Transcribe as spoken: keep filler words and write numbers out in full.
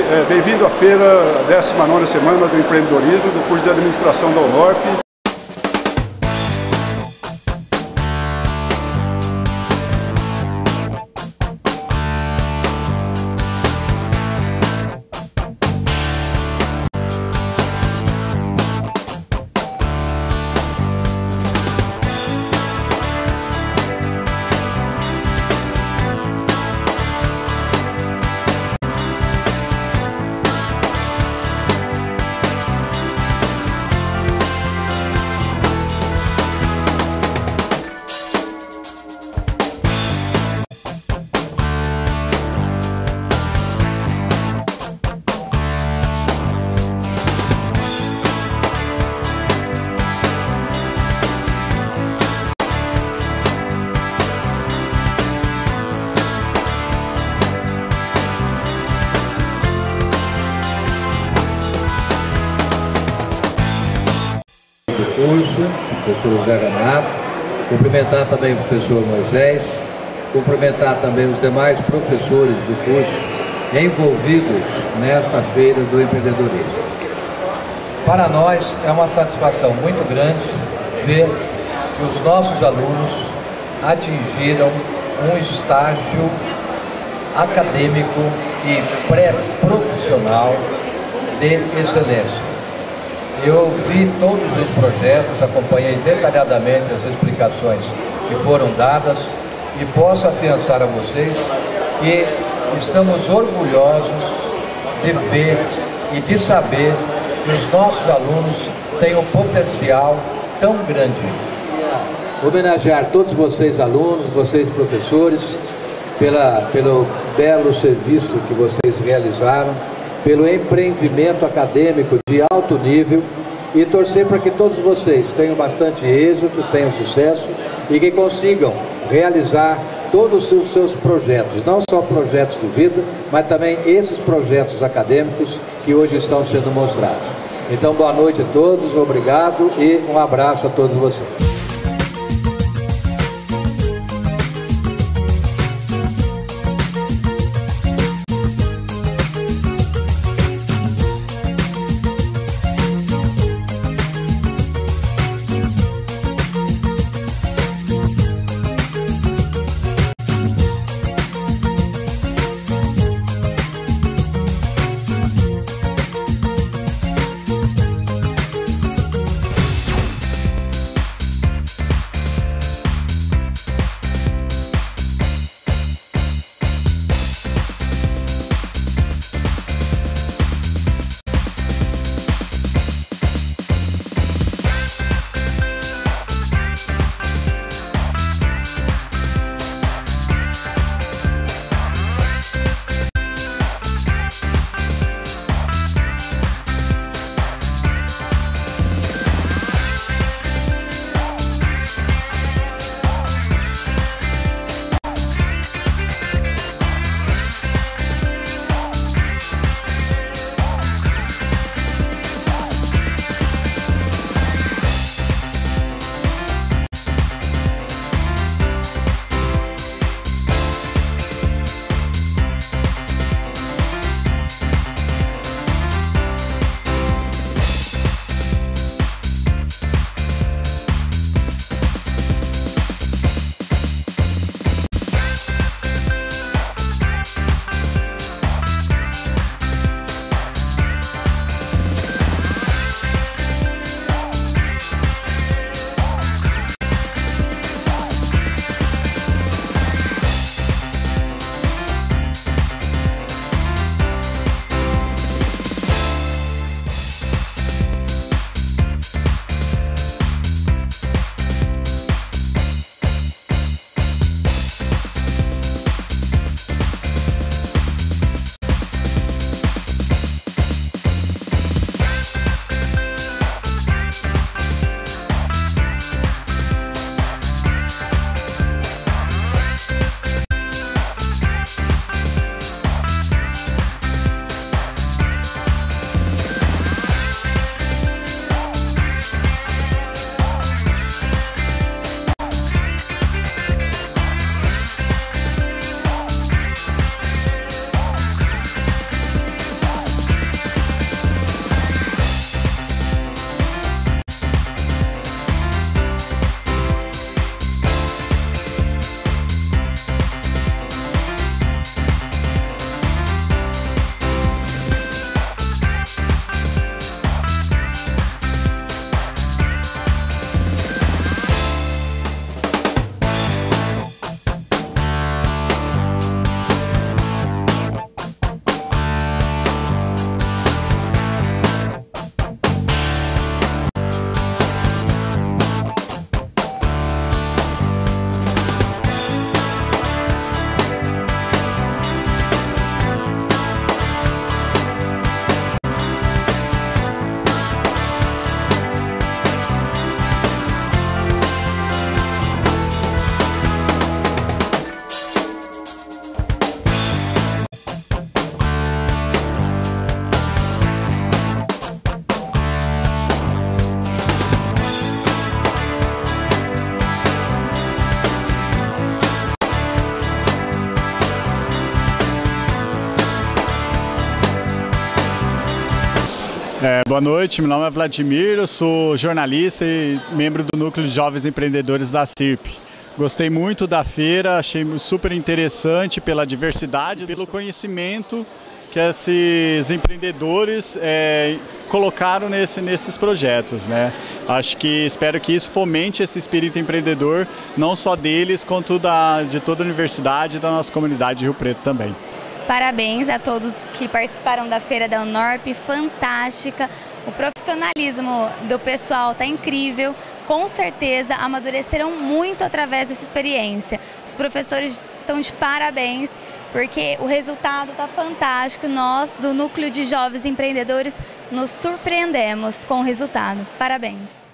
é, bem-vindo à feira, a décima nona semana do empreendedorismo do curso de administração da Unorp. Do curso, o professor José Renato, cumprimentar também o professor Moisés, cumprimentar também os demais professores do curso envolvidos nesta feira do empreendedorismo. Para nós é uma satisfação muito grande ver que os nossos alunos atingiram um estágio acadêmico e pré-profissional de excelência. Eu vi todos os projetos, acompanhei detalhadamente as explicações que foram dadas e posso afiançar a vocês que estamos orgulhosos de ver e de saber que os nossos alunos têm um potencial tão grande. Homenagear todos vocês alunos, vocês professores, pela, pelo belo serviço que vocês realizaram, pelo empreendimento acadêmico de alto nível e torcer para que todos vocês tenham bastante êxito, tenham sucesso e que consigam realizar todos os seus projetos, não só projetos de vida, mas também esses projetos acadêmicos que hoje estão sendo mostrados. Então, boa noite a todos, obrigado e um abraço a todos vocês. É, boa noite, meu nome é Vladimir, eu sou jornalista e membro do Núcleo de Jovens Empreendedores da CIRP. Gostei muito da feira, achei super interessante pela diversidade, pelo conhecimento que esses empreendedores é, colocaram nesse, nesses projetos, né? Acho que espero que isso fomente esse espírito empreendedor, não só deles, quanto da, de toda a universidade e da nossa comunidade de Rio Preto também. Parabéns a todos que participaram da Feira da Unorp, fantástica. O profissionalismo do pessoal está incrível, com certeza amadureceram muito através dessa experiência. Os professores estão de parabéns, porque o resultado está fantástico. Nós, do Núcleo de Jovens Empreendedores, nos surpreendemos com o resultado. Parabéns!